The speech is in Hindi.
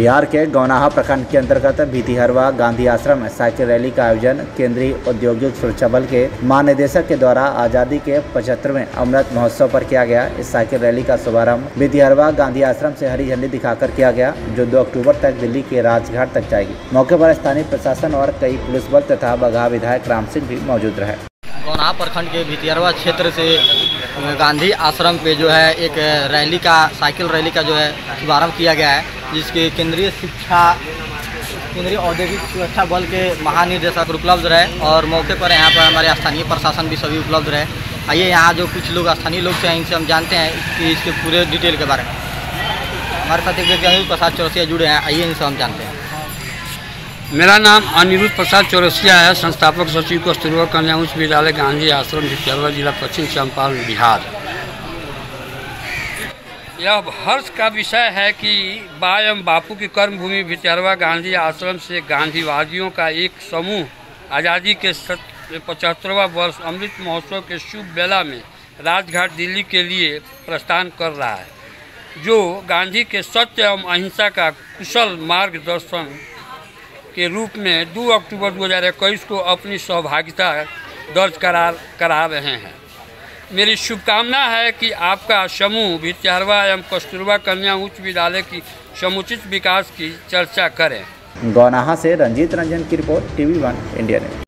बिहार के गौनाहा प्रखंड के अंतर्गत भितिहरवा गांधी आश्रम में साइकिल रैली का आयोजन केंद्रीय औद्योगिक सुरक्षा बल के महानिदेशक के द्वारा आज़ादी के 75वें अमृत महोत्सव पर किया गया। इस साइकिल रैली का शुभारंभ भितिहरवा गांधी आश्रम से हरी झंडी दिखाकर किया गया, जो 2 अक्टूबर तक दिल्ली के राजघाट तक जाएगी। मौके पर स्थानीय प्रशासन और कई पुलिस बल तथा बगहा विधायक राम सिंह भी मौजूद रहे। गौनाहा प्रखंड के भितिहरवा क्षेत्र से गांधी आश्रम पे जो है एक रैली का साइकिल रैली का जो है शुभारंभ किया गया है, जिसके केंद्रीय औद्योगिक सुरक्षा बल के महानिदेशक उपलब्ध रहे और मौके पर यहाँ पर हमारे स्थानीय प्रशासन भी सभी उपलब्ध रहे। आइए यहाँ जो कुछ लोग स्थानीय लोग हैं इनसे हम जानते हैं कि इसके पूरे डिटेल के बारे में। हमारे साथ एक व्यक्ति अनिरुद्ध प्रसाद चौरसिया जुड़े हैं, आइए इनसे हम जानते हैं। मेरा नाम अनिरुद्ध प्रसाद चौरसिया है, संस्थापक सचिव कस्तूरबा कन्या उच्च विद्यालय गांधी आश्रम भितिहरवा जिला पश्चिम चंपारण बिहार। यह हर्ष का विषय है कि बायम बापू की कर्मभूमि भितिहरवा गांधी आश्रम से गांधीवादियों का एक समूह आज़ादी के 75वां वर्ष अमृत महोत्सव के शुभ बेला में राजघाट दिल्ली के लिए प्रस्थान कर रहा है, जो गांधी के सत्य एवं अहिंसा का कुशल मार्गदर्शन के रूप में 2 अक्टूबर 2021 को अपनी सहभागिता दर्ज करा रहे हैं। मेरी शुभकामना है कि आपका समूह भितिहरवा एवं कस्तूरबा कन्या उच्च विद्यालय की समुचित विकास की चर्चा करें। गौनाहा से रंजीत रंजन की रिपोर्ट, TV1 इंडिया ने।